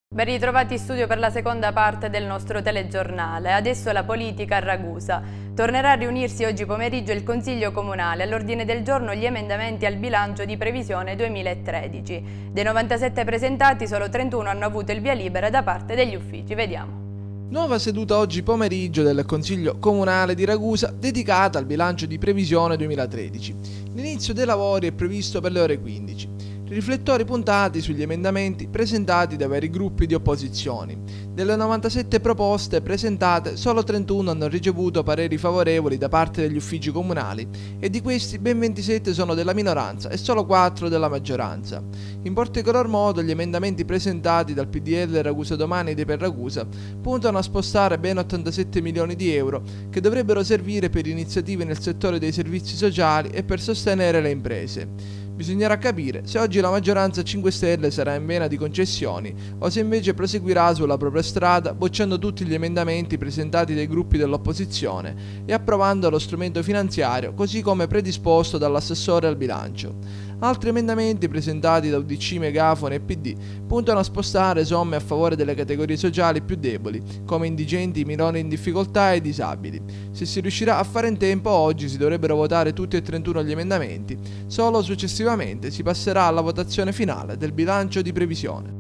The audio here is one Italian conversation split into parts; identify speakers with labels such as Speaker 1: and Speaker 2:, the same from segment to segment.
Speaker 1: Ben ritrovati in studio per la seconda parte del nostro telegiornale. Adesso la politica a Ragusa. Tornerà a riunirsi oggi pomeriggio il Consiglio Comunale. All'ordine del giorno gli emendamenti al bilancio di previsione 2013. Dei 97 presentati, solo 31 hanno avuto il via libera da parte degli uffici. Vediamo.
Speaker 2: Nuova seduta oggi pomeriggio del Consiglio Comunale di Ragusa dedicata al bilancio di previsione 2013. L'inizio dei lavori è previsto per le ore 15. Riflettori puntati sugli emendamenti presentati da vari gruppi di opposizioni. Delle 97 proposte presentate, solo 31 hanno ricevuto pareri favorevoli da parte degli uffici comunali e di questi ben 27 sono della minoranza e solo 4 della maggioranza. In particolar modo gli emendamenti presentati dal PDL Ragusa Domani e dei per Ragusa puntano a spostare ben 87 milioni di euro che dovrebbero servire per iniziative nel settore dei servizi sociali e per sostenere le imprese. Bisognerà capire se oggi la maggioranza 5 Stelle sarà in vena di concessioni o se invece proseguirà sulla propria strada bocciando tutti gli emendamenti presentati dai gruppi dell'opposizione e approvando lo strumento finanziario così come predisposto dall'assessore al bilancio. Altri emendamenti presentati da UDC, Megafono e PD puntano a spostare somme a favore delle categorie sociali più deboli, come indigenti, minori in difficoltà e disabili. Se si riuscirà a fare in tempo oggi si dovrebbero votare tutti e 31 gli emendamenti, solo successivamente si passerà alla votazione finale del bilancio di previsione.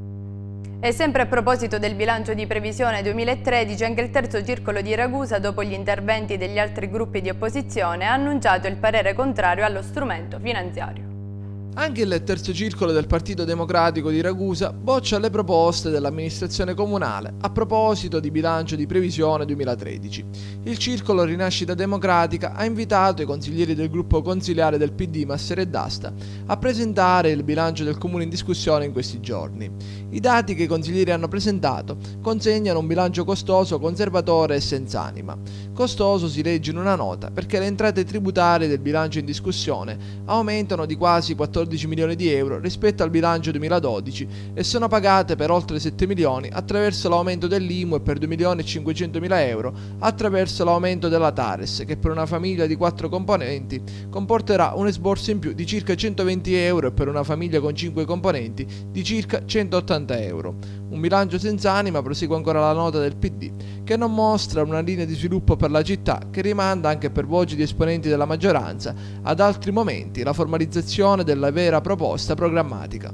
Speaker 1: E sempre a proposito del bilancio di previsione 2013, anche il terzo circolo di Ragusa, dopo gli interventi degli altri gruppi di opposizione, ha annunciato il parere contrario allo strumento finanziario.
Speaker 2: Anche il terzo circolo del Partito Democratico di Ragusa boccia le proposte dell'amministrazione comunale a proposito di bilancio di previsione 2013. Il circolo Rinascita Democratica ha invitato i consiglieri del gruppo consiliare del PD Massera e d'Asta a presentare il bilancio del comune in discussione in questi giorni. I dati che i consiglieri hanno presentato consegnano un bilancio costoso, conservatore e senza anima. Costoso si legge in una nota perché le entrate tributarie del bilancio in discussione aumentano di quasi 14 milioni di euro rispetto al bilancio 2012 e sono pagate per oltre 7 milioni attraverso l'aumento dell'IMU e per 2 milioni e 500 mila euro attraverso l'aumento della Tares, che per una famiglia di 4 componenti comporterà un esborso in più di circa 120 euro e per una famiglia con 5 componenti di circa 180 euro. Un bilancio senza anima, prosegue ancora la nota del PD, che non mostra una linea di sviluppo per la città, che rimanda anche per voci di esponenti della maggioranza ad altri momenti la formalizzazione della vera proposta programmatica.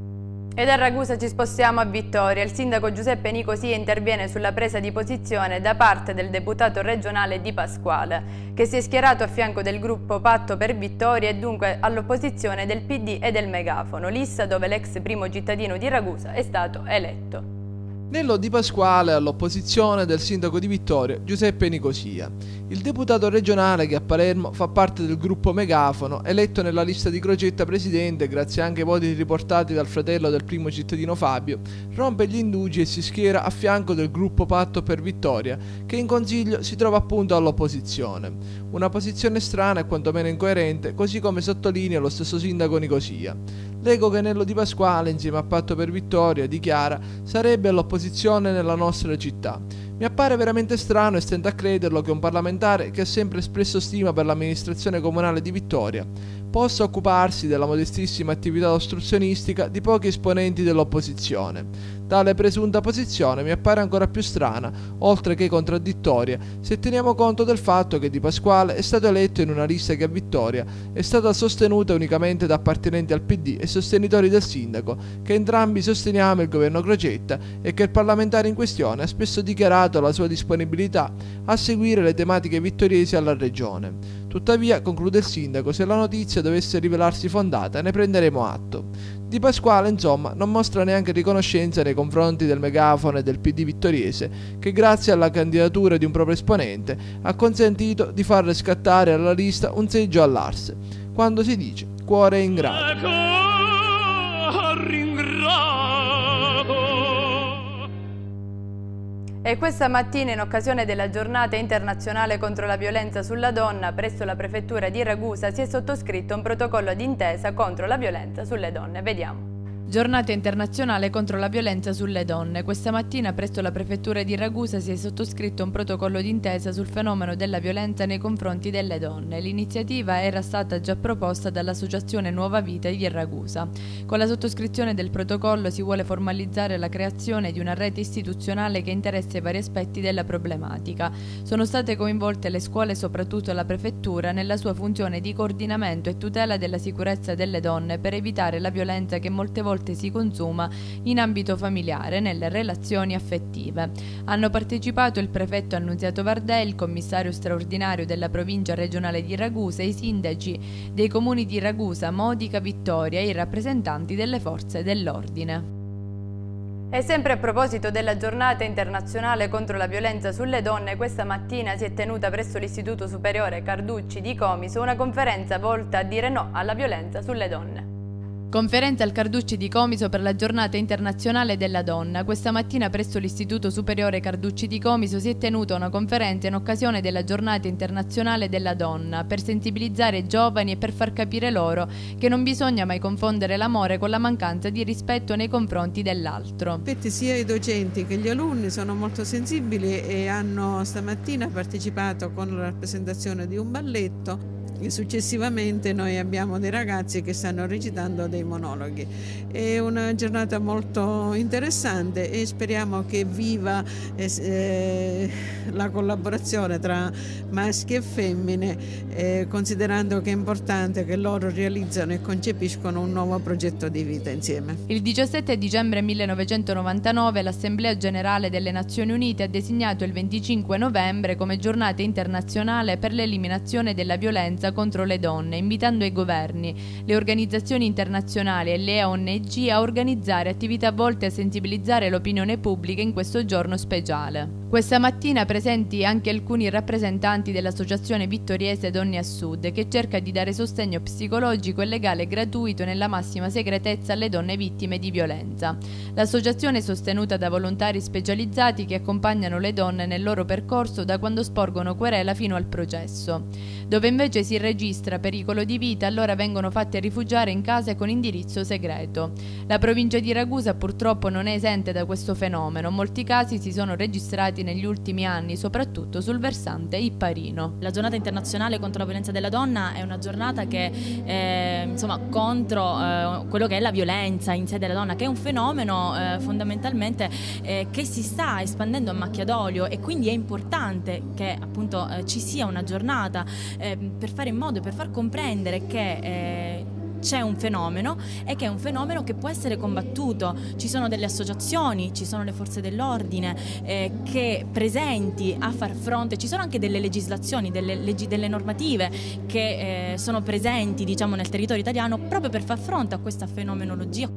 Speaker 1: E da Ragusa ci spostiamo a Vittoria. Il sindaco Giuseppe Nicosia interviene sulla presa di posizione da parte del deputato regionale Di Pasquale, che si è schierato a fianco del gruppo Patto per Vittoria e dunque all'opposizione del PD e del Megafono, lista dove l'ex primo cittadino di Ragusa è stato eletto.
Speaker 2: Nello Di Pasquale all'opposizione del sindaco di Vittoria Giuseppe Nicosia. Il deputato regionale, che a Palermo fa parte del gruppo Megafono, eletto nella lista di Crocetta presidente grazie anche ai voti riportati dal fratello del primo cittadino Fabio, rompe gli indugi e si schiera a fianco del gruppo Patto per Vittoria, che in consiglio si trova appunto all'opposizione. Una posizione strana e quantomeno incoerente, così come sottolinea lo stesso sindaco Nicosia. Leggo che Nello Di Pasquale, insieme a Patto per Vittoria, dichiara, sarebbe all'opposizione nella nostra città. Mi appare veramente strano e stento a crederlo che un parlamentare che ha sempre espresso stima per l'amministrazione comunale di Vittoria possa occuparsi della modestissima attività ostruzionistica di pochi esponenti dell'opposizione. Tale presunta posizione mi appare ancora più strana, oltre che contraddittoria, se teniamo conto del fatto che Di Pasquale è stato eletto in una lista che a Vittoria è stata sostenuta unicamente da appartenenti al PD e sostenitori del sindaco, che entrambi sosteniamo il governo Crocetta e che il parlamentare in questione ha spesso dichiarato la sua disponibilità a seguire le tematiche vittoriesi alla regione. Tuttavia, conclude il sindaco, se la notizia dovesse rivelarsi fondata ne prenderemo atto. Di Pasquale, insomma, non mostra neanche riconoscenza nei confronti del Megafono e del PD vittoriese, che grazie alla candidatura di un proprio esponente ha consentito di far riscattare alla lista un seggio all'Ars. Quando si dice cuore ingrato.
Speaker 1: E questa mattina, in occasione della giornata internazionale contro la violenza sulla donna, presso la prefettura di Ragusa si è sottoscritto un protocollo d'intesa contro la violenza sulle donne. Vediamo. Giornata internazionale contro la violenza sulle donne. Questa mattina presso la prefettura di Ragusa si è sottoscritto un protocollo d'intesa sul fenomeno della violenza nei confronti delle donne. L'iniziativa era stata già proposta dall'associazione Nuova Vita di Ragusa. Con la sottoscrizione del protocollo si vuole formalizzare la creazione di una rete istituzionale che interessa i vari aspetti della problematica. Sono state coinvolte le scuole e soprattutto la prefettura nella sua funzione di coordinamento e tutela della sicurezza delle donne per evitare la violenza che molte volte si consuma in ambito familiare, nelle relazioni affettive. Hanno partecipato il prefetto Annunziato Vardè, il commissario straordinario della provincia regionale di Ragusa, i sindaci dei comuni di Ragusa, Modica, Vittoria e i rappresentanti delle forze dell'ordine. E sempre a proposito della giornata internazionale contro la violenza sulle donne, questa mattina si è tenuta presso l'Istituto Superiore Carducci di Comiso una conferenza volta a dire no alla violenza sulle donne. Conferenza al Carducci di Comiso per la giornata internazionale della donna. Questa mattina presso l'Istituto Superiore Carducci di Comiso si è tenuta una conferenza in occasione della giornata internazionale della donna per sensibilizzare i giovani e per far capire loro che non bisogna mai confondere l'amore con la mancanza di rispetto nei confronti dell'altro.
Speaker 3: Sia i docenti che gli alunni sono molto sensibili e hanno stamattina partecipato con la rappresentazione di un balletto. E successivamente noi abbiamo dei ragazzi che stanno recitando dei monologhi. È una giornata molto interessante e speriamo che viva la collaborazione tra maschi e femmine, considerando che è importante che loro realizzano e concepiscono un nuovo progetto di vita insieme.
Speaker 1: Il 17 dicembre 1999 l'Assemblea Generale delle Nazioni Unite ha designato il 25 novembre come giornata internazionale per l'eliminazione della violenza contro le donne, invitando i governi, le organizzazioni internazionali e le ONG a organizzare attività volte a sensibilizzare l'opinione pubblica in questo giorno speciale. Questa mattina presenti anche alcuni rappresentanti dell'Associazione Vittoriese Donne a Sud, che cerca di dare sostegno psicologico e legale gratuito nella massima segretezza alle donne vittime di violenza. L'associazione è sostenuta da volontari specializzati che accompagnano le donne nel loro percorso da quando sporgono querela fino al processo. Dove invece si registra pericolo di vita, allora vengono fatte rifugiare in case con indirizzo segreto. La provincia di Ragusa purtroppo non è esente da questo fenomeno. Molti casi si sono registrati negli ultimi anni, soprattutto sul versante ipparino.
Speaker 4: La giornata internazionale contro la violenza della donna è una giornata che contro quello che è la violenza in sé della donna, che è un fenomeno fondamentalmente che si sta espandendo a macchia d'olio, e quindi è importante che appunto ci sia una giornata per fare in modo, per far comprendere che c'è un fenomeno e che è un fenomeno che può essere combattuto. Ci sono delle associazioni, ci sono le forze dell'ordine che presenti a far fronte, ci sono anche delle legislazioni, delle normative che sono presenti, diciamo, nel territorio italiano proprio per far fronte a questa fenomenologia.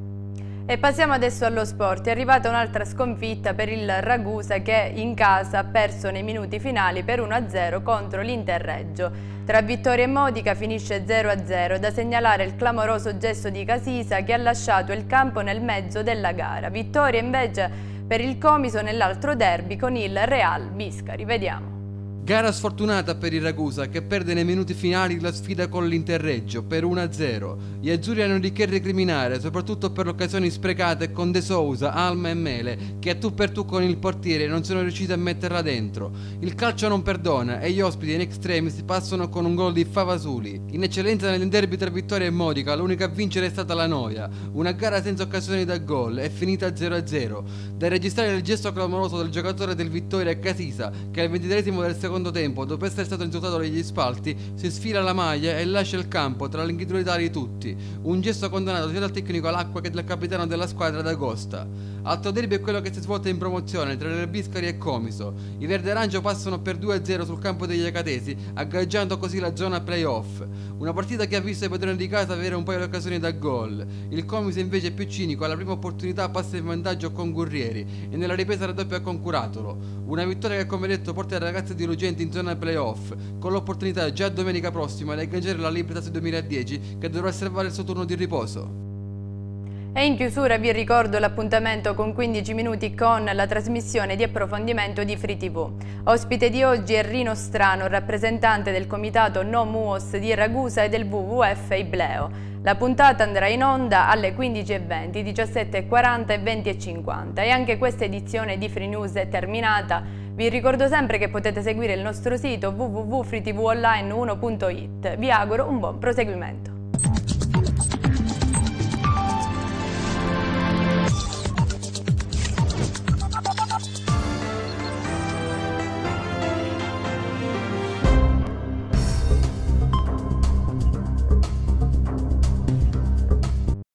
Speaker 1: E passiamo adesso allo sport. È arrivata un'altra sconfitta per il Ragusa, che in casa ha perso nei minuti finali per 1-0 contro l'Interreggio. Tra Vittoria e Modica finisce 0-0, da segnalare il clamoroso gesto di Casisa che ha lasciato il campo nel mezzo della gara. Vittoria invece per il Comiso nell'altro derby con il Real Biscari. Vediamo.
Speaker 5: Gara sfortunata per il Ragusa, che perde nei minuti finali la sfida con l'Interreggio per 1-0. Gli azzurri hanno di che recriminare, soprattutto per le occasioni sprecate con De Sousa, Alma e Mele, che a tu per tu con il portiere non sono riusciti a metterla dentro. Il calcio non perdona e gli ospiti in extremis passano con un gol di Favasuli. In eccellenza nel derby tra Vittoria e Modica, l'unica a vincere è stata la Noia. Una gara senza occasioni da gol, è finita 0-0. Da registrare il gesto clamoroso del giocatore del Vittoria Casisa, che al 23esimo del secondo tempo, dopo essere stato insultato dagli spalti, si sfila la maglia e lascia il campo tra l'incredulità di tutti. Un gesto condannato sia dal tecnico all'acqua che dal capitano della squadra d'Agosta. Altro derby è quello che si svolta in promozione tra Real Biscari e Comiso. I verde-arancio passano per 2-0 sul campo degli acatesi, aggreggiando così la zona playoff. Una partita che ha visto i padroni di casa avere un paio di occasioni da gol. Il Comiso invece è più cinico, alla prima opportunità passa in vantaggio con Gurrieri e nella ripresa raddoppia con Curatolo. Una vittoria che, come detto, porta i ragazzi di Lugenti in zona playoff, con l'opportunità già domenica prossima di agganciare la Libertas 2010, che dovrà osservare il suo turno di riposo.
Speaker 1: E in chiusura vi ricordo l'appuntamento con 15 minuti con la trasmissione di approfondimento di Free TV. Ospite di oggi è Rino Strano, rappresentante del comitato No Muos di Ragusa e del WWF Ibleo. La puntata andrà in onda alle 15:20, 17:40 e 20:50 e anche questa edizione di Free News è terminata. Vi ricordo sempre che potete seguire il nostro sito www.freetvonline1.it. Vi auguro un buon proseguimento.